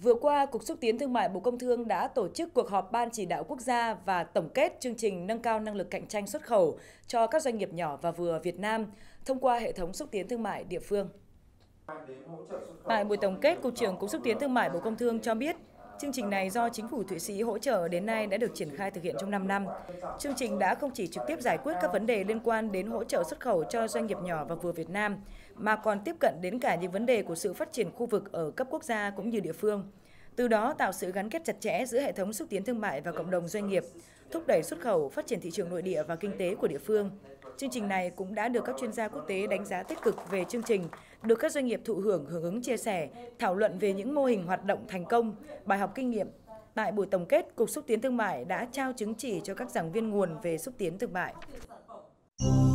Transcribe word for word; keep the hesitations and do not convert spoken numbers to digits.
Vừa qua, Cục Xúc tiến Thương mại Bộ Công Thương đã tổ chức cuộc họp Ban chỉ đạo quốc gia và tổng kết chương trình nâng cao năng lực cạnh tranh xuất khẩu cho các doanh nghiệp nhỏ và vừa Việt Nam thông qua hệ thống xúc tiến thương mại địa phương. Tại buổi tổng kết, Cục trưởng Cục Xúc tiến Thương mại Bộ Công Thương cho biết, chương trình này do Chính phủ Thụy Sĩ hỗ trợ đến nay đã được triển khai thực hiện trong năm năm. Chương trình đã không chỉ trực tiếp giải quyết các vấn đề liên quan đến hỗ trợ xuất khẩu cho doanh nghiệp nhỏ và vừa Việt Nam, mà còn tiếp cận đến cả những vấn đề của sự phát triển khu vực ở cấp quốc gia cũng như địa phương. Từ đó tạo sự gắn kết chặt chẽ giữa hệ thống xúc tiến thương mại và cộng đồng doanh nghiệp, thúc đẩy xuất khẩu, phát triển thị trường nội địa và kinh tế của địa phương. Chương trình này cũng đã được các chuyên gia quốc tế đánh giá tích cực về chương trình, được các doanh nghiệp thụ hưởng hưởng ứng chia sẻ, thảo luận về những mô hình hoạt động thành công, bài học kinh nghiệm. Tại buổi tổng kết, Cục Xúc tiến Thương mại đã trao chứng chỉ cho các giảng viên nguồn về xúc tiến thương mại.